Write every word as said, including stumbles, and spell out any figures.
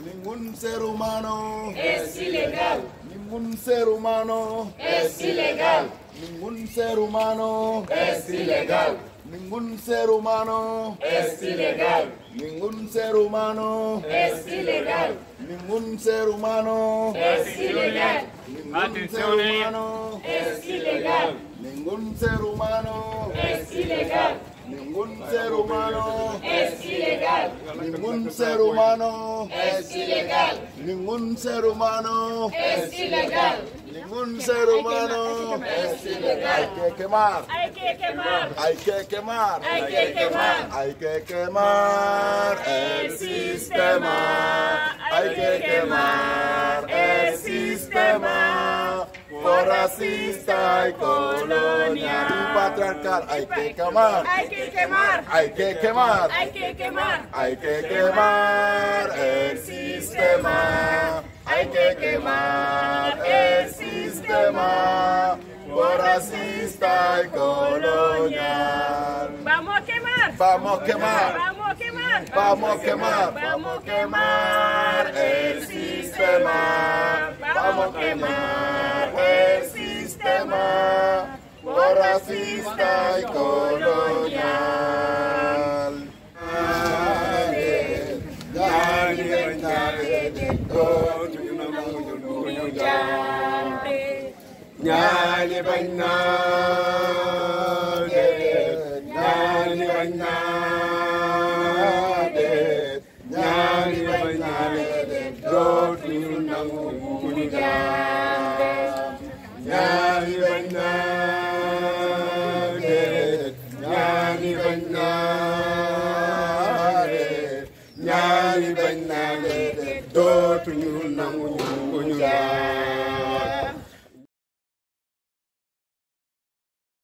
Ningún ser humano es ilegal. Ningún ser humano es ilegal. Ningún ser humano es ilegal. Ningún ser humano es ilegal. Ningún ser humano es ilegal. Ningún ser humano es ilegal. Ningún ser humano es ilegal. Ningún ser humano es ilegal. Ningún ser humano es ilegal. Ningún ser humano es ilegal. Ningún ser humano es ilegal. Ningún ser humano es ilegal. Hay que quemar. Hay que quemar. Hay que quemar. Hay que quemar. Hay que quemar el sistema. Hay que quemar el sistema por racista y colonial y patriarcal. Hay que quemar. Hay que quemar. Hay que quemar. Hay que quemar. Hay que quemar el sistema. Hay que quemar el sistema por racista y colonial. Vamos a quemar. Vamos a quemar. Vamos a quemar. Vamos a quemar. Vamos a quemar el sistema. Vamos a quemar el sistema por racista y colonial. Dale, dale, Nyali bainade, nyali bainade, nyali bainade, doti nangu kunjade, nyali bainade, nyali bainade, nyali bainade, doti nangu kunjade.